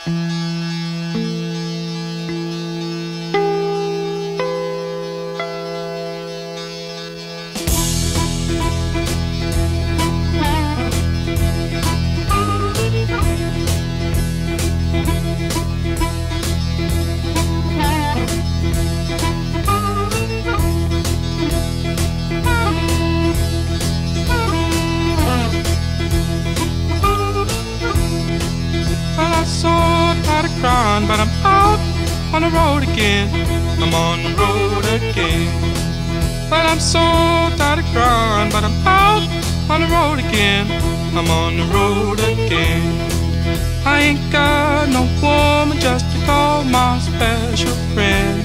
Crying, but I'm out on the road again. I'm on the road again. Well, I'm so tired of crying, but I'm out on the road again. I'm on the road again. I ain't got no woman just to call my special friend.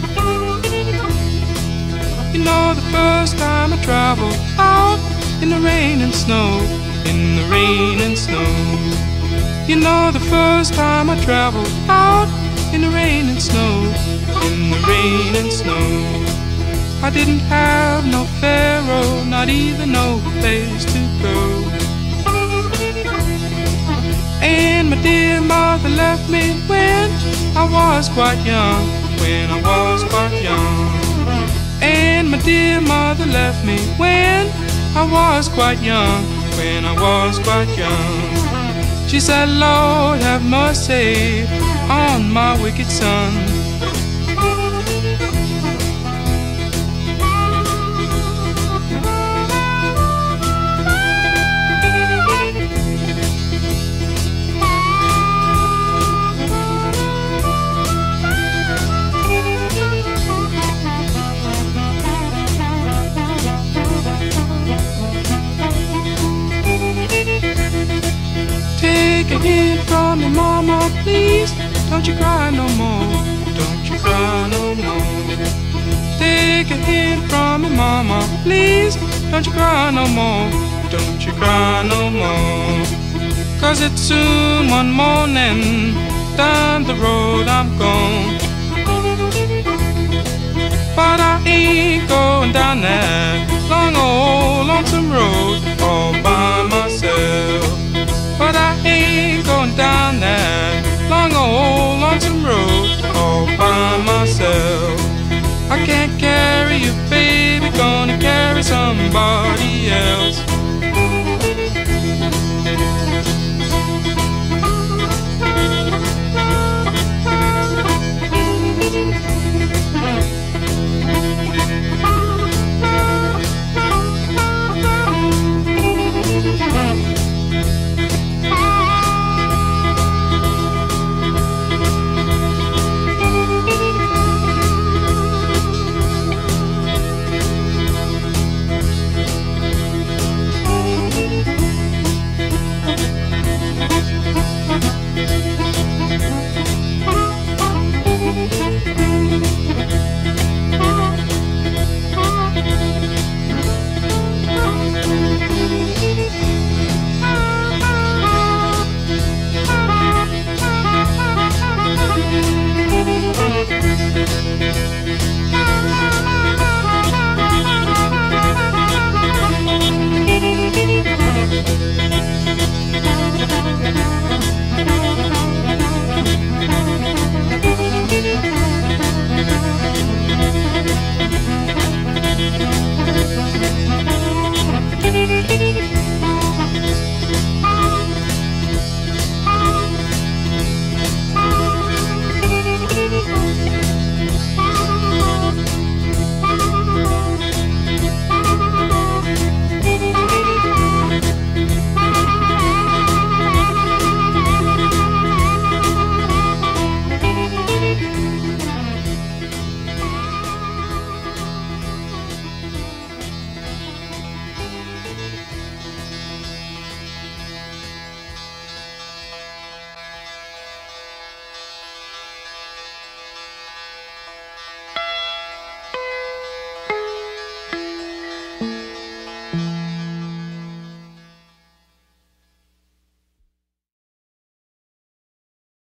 You know, the first time I traveled out in the rain and snow, in the rain and snow. You know, the first time I traveled out in the rain and snow, in the rain and snow. I didn't have no pharaoh, not even no place to go. And my dear mother left me when I was quite young, when I was quite young. And my dear mother left me when I was quite young, when I was quite young. She said, Lord, have mercy on my wicked son. Take a hint from me, mama, please. Don't you cry no more. Don't you cry no more. Take a hint from me, mama, please. Don't you cry no more. Don't you cry no more. 'Cause it's soon one morning. Down the road I'm gone. But I ain't going down that long old lonesome road all by myself. But I ain't going down that long old lonesome road all by myself. I can't carry you, baby, gonna carry somebody else.